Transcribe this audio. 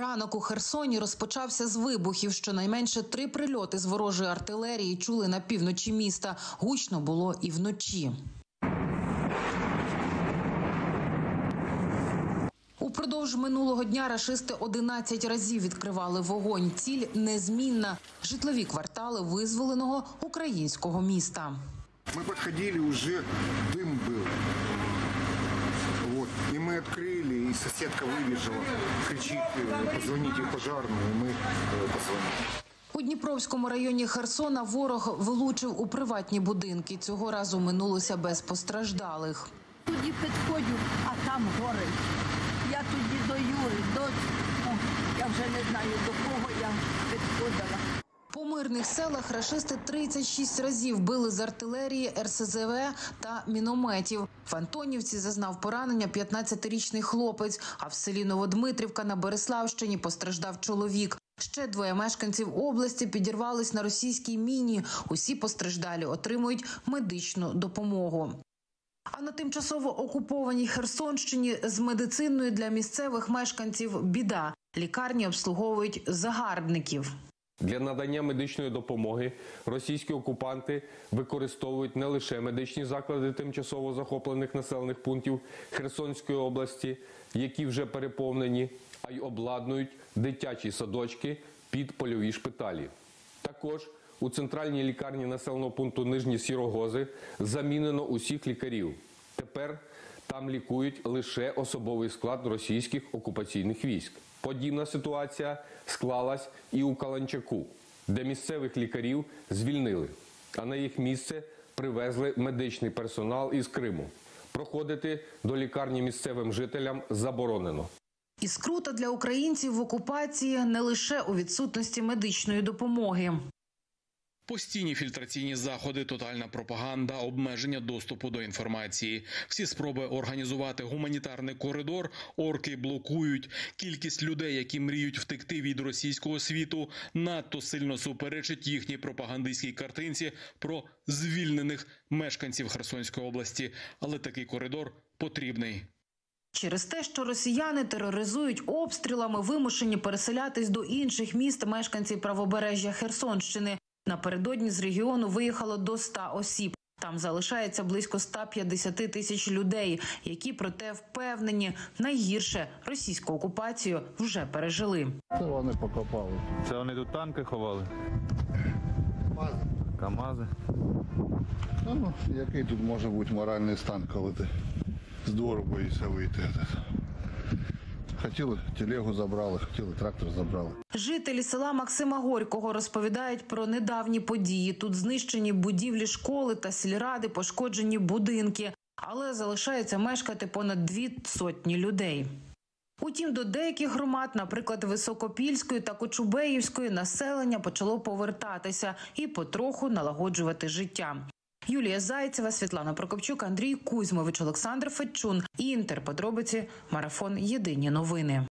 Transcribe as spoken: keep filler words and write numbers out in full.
Ранок у Херсоні розпочався з вибухів. Щонайменше три прильоти з ворожої артилерії чули на півночі міста. Гучно було і вночі. Упродовж минулого дня рашисти одинадцять разів відкривали вогонь. Ціль незмінна – житлові квартали визволеного українського міста. Ми підходили, вже дим був. Вот. И мы открыли, и соседка выбежала, кричит, позвоните в пожарную, и мы позвонили. У Дніпровському районі Херсона ворог влучив у приватні будинки. Цього разу минулося без постраждалих. Тоді підходжу, а там горить. Я тоді до Юри, до... О, я вже не знаю, до кого я підходила. По мирних селах рашисти тридцять шість разів били з артилерії, ер ес зе ве та мінометів. В Антонівці зазнав поранення п'ятнадцятирічний хлопець, а в селі Новодмитрівка на Береславщині постраждав чоловік. Ще двоє мешканців області підірвались на російській міні. Усі постраждалі отримують медичну допомогу. А на тимчасово окупованій Херсонщині з медициною для місцевих мешканців біда. Лікарні обслуговують загарбників. Для надання медичної допомоги російські окупанти використовують не лише медичні заклади тимчасово захоплених населених пунктів Херсонської області, які вже переповнені, а й обладнують дитячі садочки під польові шпиталі. Також у центральній лікарні населеного пункту Нижні Сірогози замінено усіх лікарів. Тепер там лікують лише особовий склад російських окупаційних військ. Подібна ситуація склалась і у Каланчаку, де місцевих лікарів звільнили, а на їх місце привезли медичний персонал із Криму. Проходити до лікарні місцевим жителям заборонено. І скрута для українців в окупації не лише у відсутності медичної допомоги. Постійні фільтраційні заходи, тотальна пропаганда, обмеження доступу до інформації. Всі спроби організувати гуманітарний коридор орки блокують. Кількість людей, які мріють втекти від російського світу, надто сильно суперечить їхній пропагандистській картинці про звільнених мешканців Херсонської області. Але такий коридор потрібний. Через те, що росіяни тероризують обстрілами, вимушені переселятись до інших міст мешканці правобережжя Херсонщини. Напередодні з регіону виїхало до ста осіб. Там залишається близько ста п'ятдесяти тисяч людей, які, проте, впевнені, найгірше російську окупацію вже пережили. Це вони покопали. Це вони тут танки ховали? КАМАЗи. КАМАЗи. Ну, який тут може бути моральний стан, коли ти з двору боїшся вийти? Хотіли телегу забрали, хотіли трактор забрали. Жителі села Максима Горького розповідають про недавні події. Тут знищені будівлі школи та сільради, пошкоджені будинки. Але залишається мешкати понад дві сотні людей. Утім, до деяких громад, наприклад, Високопільської та Кочубеївської, населення почало повертатися і потроху налагоджувати життя. Юлія Зайцева, Світлана Прокопчук, Андрій Кузьмович, Олександр Федчун. Інтер. Подробиці. Марафон. Єдині новини.